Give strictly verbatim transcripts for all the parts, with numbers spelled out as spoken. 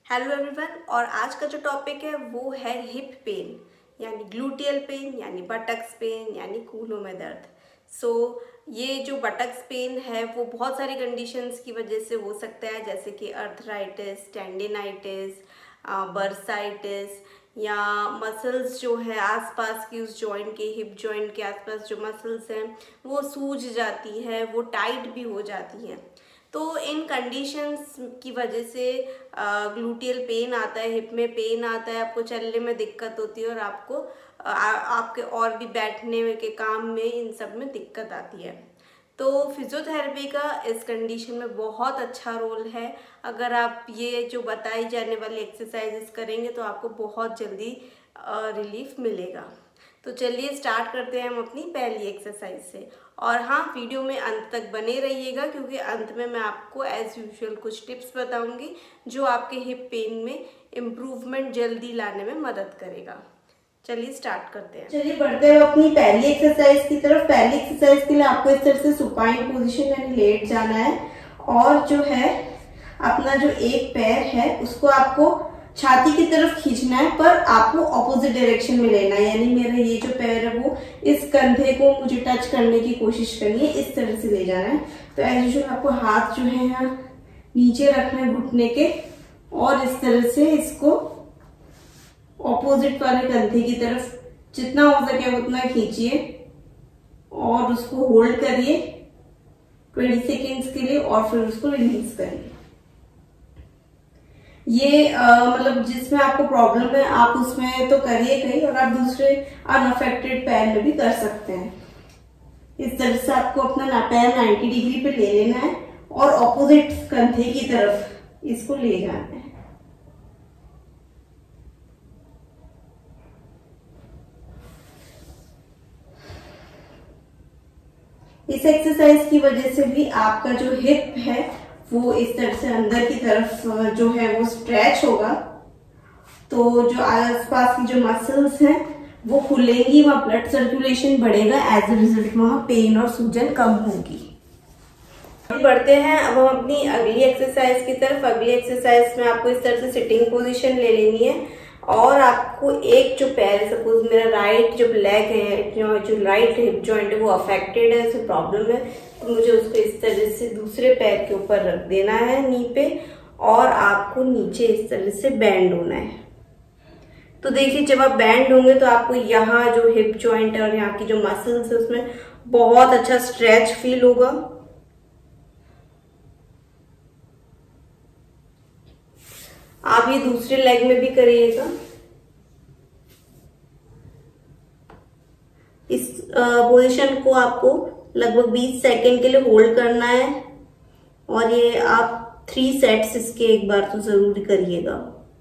Hello everyone. और आज का जो टॉपिक है वो है हिप पेन यानी ग्लूटियल पेन यानी बटक्स पेन यानी कूल्हों में दर्द। सो so, ये जो बटक्स पेन है वो बहुत सारी कंडीशंस की वजह से हो सकता है, जैसे कि अर्थराइटिस, टेंडिनाइटिस, बर्साइटिस या मसल्स जो है आसपास की उस जॉइंट के हिप जॉइंट के आसपास जो मसल्स हैं वो सूज जाती है, वो टाइट भी हो जाती हैं। तो इन कंडीशंस की वजह से ग्लूटियल पेन आता है, हिप में पेन आता है, आपको चलने में दिक्कत होती है और आपको आ, आपके और भी बैठने के काम में इन सब में दिक्कत आती है। तो फिजियोथेरेपी का इस कंडीशन में बहुत अच्छा रोल है। अगर आप ये जो बताई जाने वाली एक्सरसाइजेस करेंगे तो आपको बहुत जल्दी रिलीफ मिलेगा। तो चलिए स्टार्ट करते हैं हम अपनी पहली एक्सरसाइज से। और हाँ, वीडियो में अंत तक बने रहिएगा क्योंकि अंत में मैं आपको एज यूजुअल कुछ टिप्स बताऊंगी जो आपके हिप पेन में इम्प्रूवमेंट जल्दी लाने में मदद करेगा। चलिए स्टार्ट करते हैं। चलिए बढ़ते हैं अपनी पहली एक्सरसाइज की तरफ। पहली एक्सरसाइज के लिए आपको इस तरह से सुपाइन पोजीशन यानी लेट जाना है और जो है अपना जो एक पैर है उसको आपको छाती की तरफ खींचना है, पर आपको ऑपोजिट डायरेक्शन में लेना है। यानी मेरा ये जो पैर है वो इस कंधे को मुझे टच करने की कोशिश करनी है, इस तरह से ले जाना है। तो एज यूजुअल आपको हाथ जो है यहाँ नीचे रखना है घुटने के और इस तरह से इसको ऑपोजिट वाले कंधे की तरफ जितना हो सके उतना खींचिए और उसको होल्ड करिए बीस सेकेंड्स के लिए और फिर उसको रिलीज करिए। ये आ, मतलब जिसमें आपको प्रॉब्लम है आप उसमें तो करिए कहीं, और आप दूसरे अनअफेक्टेड पैर में भी कर सकते हैं। इस तरह से आपको अपना पैर नब्बे डिग्री पे ले लेना है और ऑपोजिट कंधे की तरफ इसको ले जाना है। इस एक्सरसाइज की वजह से भी आपका जो हिप है वो इस तरह से अंदर की तरफ जो है वो स्ट्रेच होगा, तो जो आसपास की जो मसल्स हैं वो खुलेंगी, वहां ब्लड सर्कुलेशन बढ़ेगा, एज ए रिजल्ट वहां पेन और सूजन कम होगी। बढ़ते हैं अब हम अपनी अगली एक्सरसाइज की तरफ। अगली एक्सरसाइज में आपको इस तरह से सिटिंग पोजीशन ले लेनी है और आपको एक जो पैर है, सपोज मेरा राइट जो लेग है, जो, जो राइट हिप जॉइंट है वो अफेक्टेड है, उसमें प्रॉब्लम है, तो मुझे उसको इस तरह से दूसरे पैर के ऊपर रख देना है नी पे और आपको नीचे इस तरह से बैंड होना है। तो देखिए जब आप बैंड होंगे तो आपको यहाँ जो हिप जॉइंट है और यहाँ की जो मसल्स है उसमें बहुत अच्छा स्ट्रेच फील होगा। आप ये दूसरे लेग में भी करिएगा। इस पोजीशन को आपको लगभग बीस सेकेंड के लिए होल्ड करना है और ये आप थ्री सेट्स इसके एक बार तो जरूर करिएगा।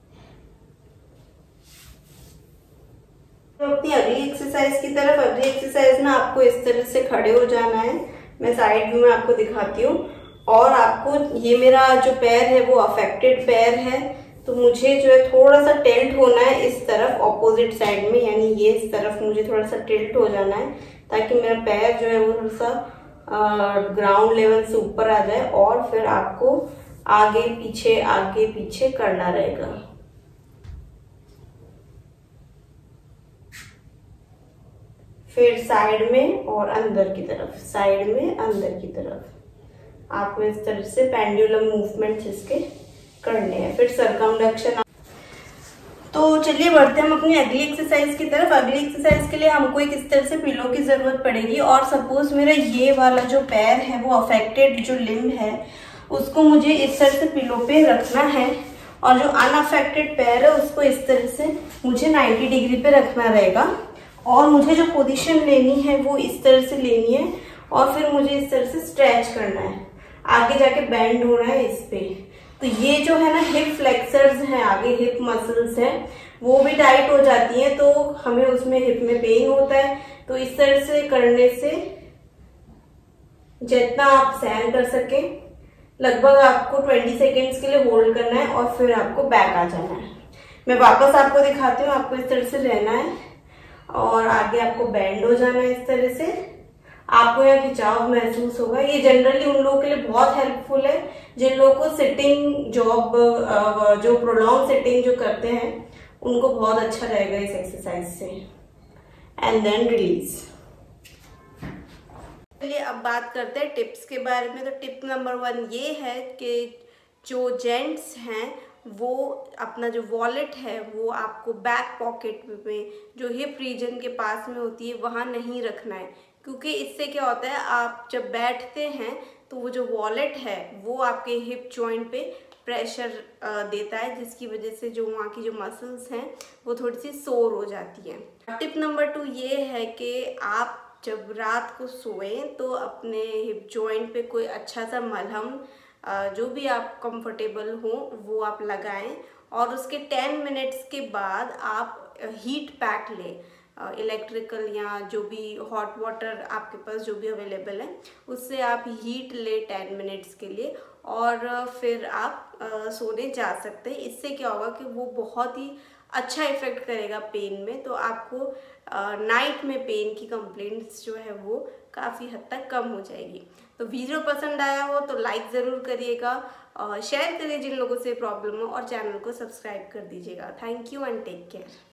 तो अपनी अगली एक्सरसाइज की तरफ। अगली एक्सरसाइज में आपको इस तरह से खड़े हो जाना है। मैं साइड व्यू में आपको दिखाती हूँ और आपको ये मेरा जो पैर है वो अफेक्टेड पैर है, तो मुझे जो है थोड़ा सा टिल्ट होना है इस तरफ ऑपोजिट साइड में, यानी ये इस तरफ मुझे थोड़ा सा टिल्ट हो जाना है ताकि मेरा पैर जो है वो थोड़ा सा ग्राउंड लेवल से ऊपर आ जाए और फिर आपको आगे पीछे आगे पीछे करना रहेगा। फिर साइड में और अंदर की तरफ, साइड में अंदर की तरफ आपको इस तरह से पेंडुलम मूवमेंट्स इसके करने हैं। फिर सर्कमडक्शन। तो चलिए बढ़ते हैं हम अपनी अगली एक्सरसाइज की तरफ। अगली एक्सरसाइज के लिए हमको एक इस तरह से पिलो की जरूरत पड़ेगी और सपोज मेरा ये वाला जो पैर है वो अफेक्टेड जो लिम्ब है उसको मुझे इस तरह से पिलो पे रखना है और जो अनअफेक्टेड पैर है उसको इस तरह से मुझे नब्बे डिग्री पे रखना रहेगा और मुझे जो पोजीशन लेनी है वो इस तरह से लेनी है और फिर मुझे इस तरह से स्ट्रेच करना है, आगे जाके बैंड होना है इस पे। तो ये जो है ना हिप फ्लेक्सर्स हैं, आगे हिप मसल्स हैं, वो भी टाइट हो जाती हैं तो हमें उसमें हिप में पेन होता है। तो इस तरह से करने से जितना आप सहन कर सके लगभग आपको बीस सेकेंड्स के लिए होल्ड करना है और फिर आपको बैक आ जाना है। मैं वापस आपको दिखाती हूँ। आपको इस तरह से रहना है और आगे आपको बैंड हो जाना है इस तरह से। आपको यहाँ खिंचाव महसूस होगा। ये जनरली उन लोगों के लिए बहुत हेल्पफुल है जिन लोगों को सिटिंग जॉब, जो प्रोलॉन्ग सिटिंग जो करते हैं, उनको बहुत अच्छा रहेगा इस एक्सरसाइज से। And then release. चलिए अब बात करते हैं टिप्स के बारे में। तो टिप नंबर वन ये है कि जो जेंट्स हैं वो अपना जो वॉलेट है वो आपको बैक पॉकेट में, जो हिप रीजन के पास में होती है, वहाँ नहीं रखना है। क्योंकि इससे क्या होता है, आप जब बैठते हैं तो वो जो वॉलेट है वो आपके हिप जॉइंट पे प्रेशर देता है, जिसकी वजह से जो वहाँ की जो मसल्स हैं वो थोड़ी सी सोर हो जाती हैं। टिप नंबर टू ये है कि आप जब रात को सोएं तो अपने हिप जॉइंट पे कोई अच्छा सा मलहम, जो भी आप कंफर्टेबल हो वो आप लगाएं, और उसके टेन मिनट्स के बाद आप हीट पैक लें, इलेक्ट्रिकल या जो भी हॉट वाटर आपके पास जो भी अवेलेबल है उससे आप हीट ले टेन मिनट्स के लिए, और फिर आप सोने जा सकते हैं। इससे क्या होगा कि वो बहुत ही अच्छा इफेक्ट करेगा पेन में, तो आपको नाइट में पेन की कंप्लेंट्स जो है वो काफ़ी हद तक कम हो जाएगी। तो वीडियो पसंद आया हो तो लाइक ज़रूर करिएगा, और शेयर करिए जिन लोगों से प्रॉब्लम हो, और चैनल को सब्सक्राइब कर दीजिएगा। Thank you and take care.